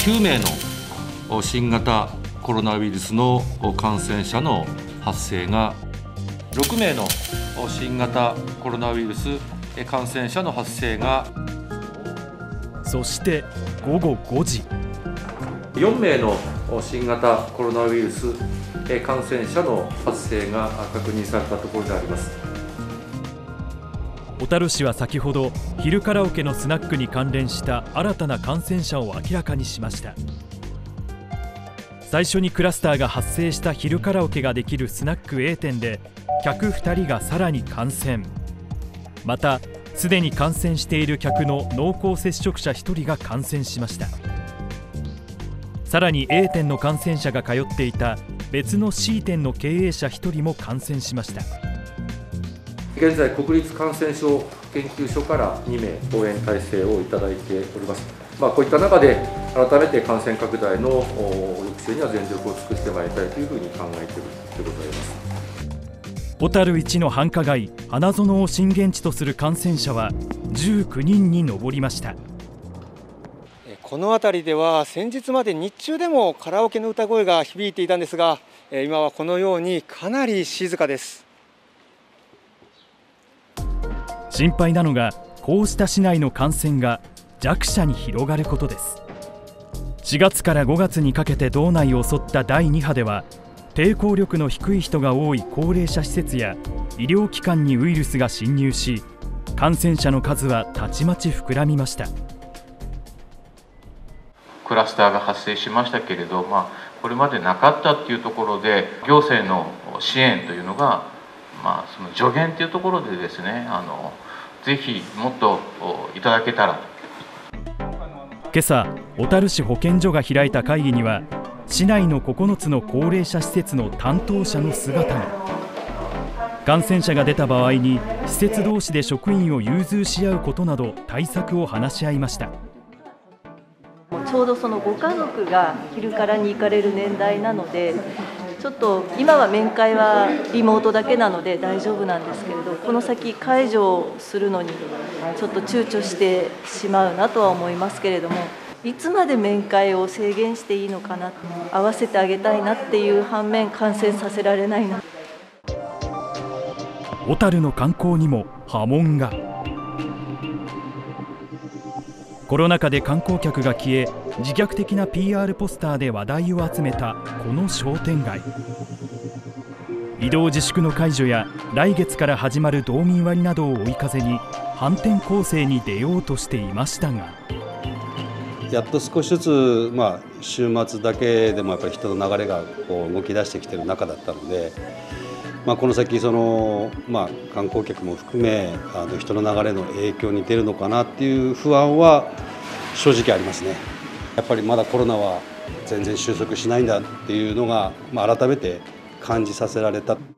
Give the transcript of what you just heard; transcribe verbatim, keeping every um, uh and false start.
きゅうめいの新型コロナウイルスの感染者の発生が、ろくめいの新型コロナウイルス感染者の発生が、 そしてごごごじ、 よんめいの新型コロナウイルス感染者の発生が確認されたところであります。 小樽市は先ほど昼カラオケのスナックに関連した新たな感染者を明らかにしました。最初にクラスターが発生した昼カラオケができるスナック A 店で客ふたりがさらに感染、またすでに感染している客の濃厚接触者ひとりが感染しました。さらに A 店の感染者が通っていた別の C 店の経営者ひとりも感染しました。 現在、国立感染症研究所からにめい応援体制をいただいております。まあ、こういった中で改めて感染拡大の抑制には全力を尽くしてまいりたいというふうに考えているということであります。 小樽一の繁華街花園を震源地とする感染者はじゅうきゅうにんに上りました。 この辺りでは先日まで日中でもカラオケの歌声が響いていたんですが、今はこのようにかなり静かです。 心配なのが、こうした市内の感染が弱者に広がることです。しがつからごがつにかけて道内を襲っただいに波では、抵抗力の低い人が多い高齢者施設や医療機関にウイルスが侵入し、感染者の数はたちまち膨らみました。 クラスターが発生しましたけれど、まあ、これまでなかったっていうところで、行政の支援というのが、まあ、その助言というところでですね、あのぜひもっといただけたら。 今朝、小樽市保健所が開いた会議には、市内のここのつの高齢者施設の担当者の姿が。感染者が出た場合に施設同士で職員を融通し合うことなど対策を話し合いました。 ちょうどそのご家族が昼からに行かれる年代なので、ちょっと今は面会はリモートだけなので大丈夫なんですけれど、この先解除するのにちょっと躊躇してしまうなとは思いますけれども、いつまで面会を制限していいのかな、合わせてあげたいなっていう反面、感染させられないな。 小樽の観光にも波紋が。コロナ禍で観光客が消え、自虐的な ピーアール ポスターで話題を集めたこの商店街。移動自粛の解除や来月から始まる道民割などを追い風に反転攻勢に出ようとしていましたが、 やっと少しずつ、まあ、週末だけでもやっぱり人の流れがこう動き出してきている中だったので、まあ、この先その、まあ、観光客も含めあの人の流れの影響に出るのかなっていう不安は正直ありますね。やっぱりまだコロナは全然収束しないんだっていうのが、まあ、改めて感じさせられた。